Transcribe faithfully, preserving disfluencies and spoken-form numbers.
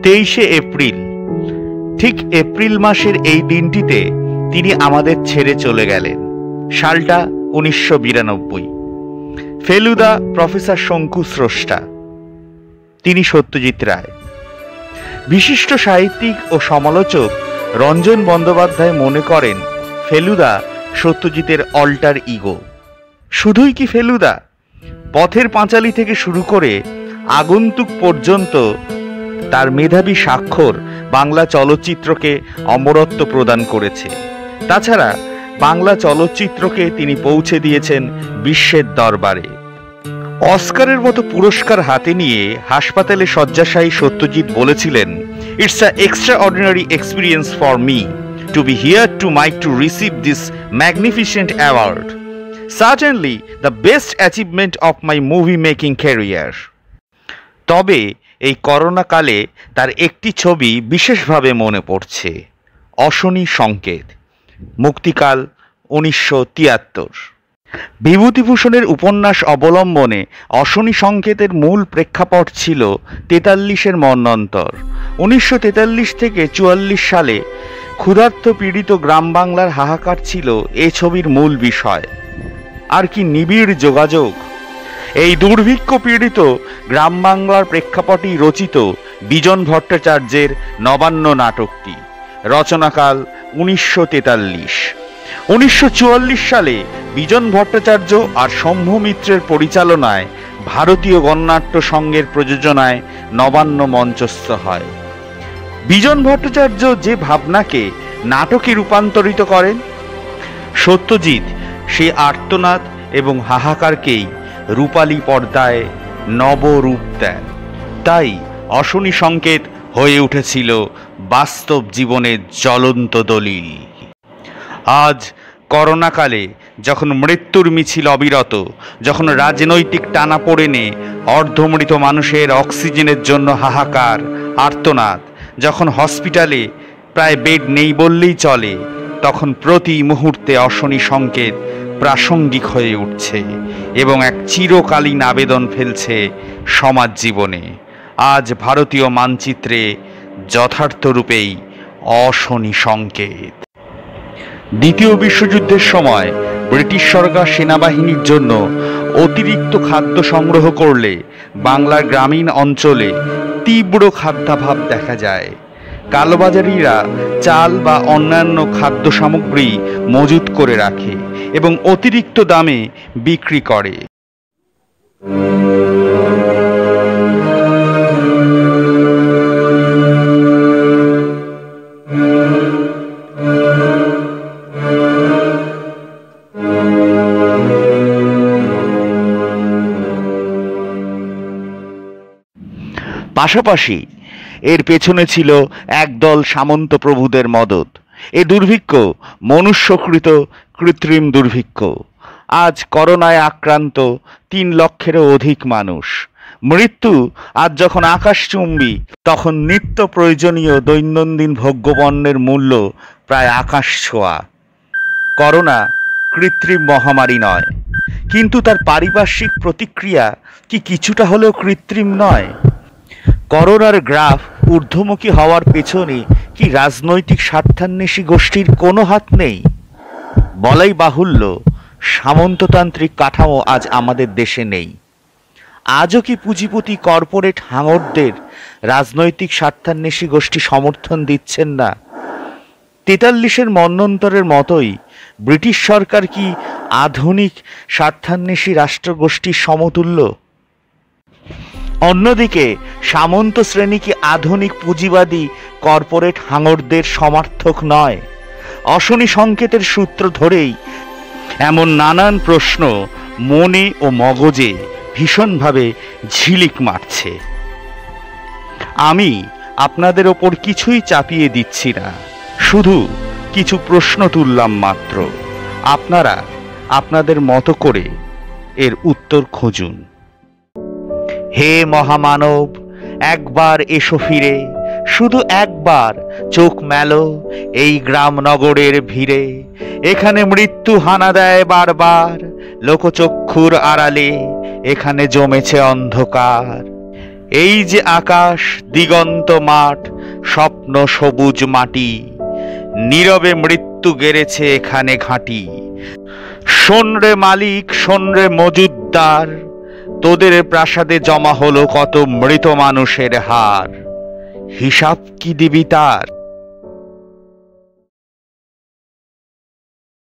তেইশে এপ্রিল, ঠিক এপ্রিল মাসের এই দিনটিতে তিনি আমাদের ছেড়ে চলে গেলেন। সালটা উনিশশো বিরানব্বই। ফেলুদা প্রফেসর শঙ্কু স্রষ্টা, তিনি সত্যজিৎ রায়। বিশিষ্ট সাহিত্যিক ও সমালোচক রঞ্জন বন্দ্যোপাধ্যায় মনে করেন ফেলুদা সত্যজিতের অল্টার ইগো। শুধুই কি ফেলুদা? পথের পাঁচালী থেকে শুরু করে আগন্তুক পর্যন্ত তার মেধাবী স্বাক্ষর বাংলা চলচ্চিত্রকে অমরত্ব প্রদান করেছে। তাছাড়া বাংলা চলচ্চিত্রকে তিনি পৌঁছে দিয়েছেন বিশ্বের দরবারে। অস্কারের মতো পুরস্কার হাতে নিয়ে হাসপাতালে শয্যাশায়ী সত্যজিৎ বলেছিলেন, it's a extraordinary experience for me to be here to make to receive this magnificent award, certainly the best achievement of my movie making career. তবে এই করোনা কালে তার একটি ছবি বিশেষভাবে মনে পড়ছে, অশনি সংকেত, মুক্তিকাল উনিশশো তিয়াত্তর। বিভূতিভূষণের উপন্যাস অবলম্বনে অশনি সংকেতের মূল প্রেক্ষাপট ছিল তেতাল্লিশের মন্বন্তর। উনিশশো তেতাল্লিশ থেকে চুয়াল্লিশ সালে ক্ষুধার্ত পীড়িত গ্রাম বাংলার হাহাকার ছিল এ ছবির মূল বিষয়। আর কি নিবিড় যোগাযোগ! এই দুর্ভিক্ষ পীড়িত গ্রাম বাংলার প্রেক্ষাপটেই রচিত বিজন ভট্টাচার্যের নবান্ন নাটকটি। রচনাকাল উনিশশো তেতাল্লিশ। উনিশশো চুয়াল্লিশ সালে বিজন ভট্টাচার্য আর শম্ভ মিত্রের পরিচালনায় ভারতীয় গণনাট্য সংঘের প্রযোজনায় নবান্ন মঞ্চস্থ হয়। বিজন ভট্টাচার্য যে ভাবনাকে নাটকে রূপান্তরিত করেন, সত্যজিৎ সে আর্তনাদ এবং হাহাকারকেই রূপালী পর্দায় নবরূপ দেন। তাই অশনি সংকেত হয়ে উঠেছিল বাস্তব জীবনের জ্বলন্ত দলিল। আজ করোনাকালে যখন মৃত্যুর মিছিল অবিরত, যখন রাজনৈতিক টানাপোড়েনে অর্ধমৃত মানুষের অক্সিজেনের জন্য হাহাকার, আর্তনাদ, যখন হসপিটালে প্রায় বেড নেই বললেই চলে, তখন প্রতি মুহূর্তে অশনি সংকেত প্রাসঙ্গিক হয়ে উঠছে এবং এক চিরকালীন আবেদন ফেলছে সমাজ জীবনে। আজ ভারতীয় মানচিত্রে যথার্থ রূপেই অশনি সংকেত। দ্বিতীয় বিশ্বযুদ্ধের সময় ব্রিটিশ সরকার সেনাবাহিনীর জন্য অতিরিক্ত খাদ্য সংগ্রহ করলে বাংলার গ্রামীণ অঞ্চলে তীব্র খাদ্যাভাব দেখা যায়। কালোবাজারিরা চাল বা অন্যান্য খাদ্য সামগ্রী মজুত করে রাখে এবং অতিরিক্ত দামে বিক্রি করে। পাশাপাশি এর পেছনে ছিল একদল সামন্ত প্রভুদের মদত। এ দুর্ভিক্ষ মনুষ্যকৃত কৃত্রিম দুর্ভিক্ষ। আজ করোনায় আক্রান্ত তিন লক্ষেরও অধিক মানুষ। মৃত্যু আজ যখন আকাশচুম্বী, তখন নিত্য প্রয়োজনীয় দৈনন্দিন ভোগ্যপণ্যের মূল্য প্রায় আকাশ ছোঁয়া। করোনা কৃত্রিম মহামারী নয়, কিন্তু তার পারিপার্শ্বিক প্রতিক্রিয়া কি কিছুটা হলেও কৃত্রিম নয়? করোনার গ্রাফ ঊর্ধ্বমুখী হওয়ার পেছনে কি রাজনৈতিক স্বার্থান্বেষী গোষ্ঠীর কোনো হাত নেই? বলাই বাহুল্য, সামন্ততান্ত্রিক কাঠামো আজ আমাদের দেশে নেই। আজও কি পুঁজিপতি কর্পোরেট হাঙরদের রাজনৈতিক স্বার্থান্বেষী গোষ্ঠী সমর্থন দিচ্ছেন না? তেতাল্লিশের মন্বন্তরের মতোই ব্রিটিশ সরকার কি আধুনিক স্বার্থান্বেষী রাষ্ট্রগোষ্ঠীর সমতুল্য? অন্যদিকে সামন্ত শ্রেণী কি আধুনিক পুঁজিবাদী কর্পোরেট হাঙরদের সমার্থক নয়? অশনি সংকেতের সূত্র ধরেই এমন নানান প্রশ্ন মনে ও মগজে ভীষণভাবে ঝিলিক মারছে। আমি আপনাদের ওপর কিছুই চাপিয়ে দিচ্ছি না, শুধু কিছু প্রশ্ন তুললাম মাত্র। আপনারা আপনাদের মতো করে এর উত্তর খুঁজুন। হে মহামানব, একবার এসো ফিরে, শুধু একবার চোখ মেলো এই গ্রাম নগরের ভিড়ে। এখানে মৃত্যু হানা দেয় বারবার, লোকচক্ষুর আড়ালে এখানে জমেছে অন্ধকার। এই যে আকাশ, দিগন্ত মাঠ, স্বপ্ন সবুজ মাটি, নীরবে মৃত্যু গেড়েছে এখানে ঘাঁটি। শোন রে মালিক, শোন রে মজুদ্দার, তোদের প্রাসাদে জমা হলো কত মৃত মানুষের হার, হিসাব কি দিবি তার?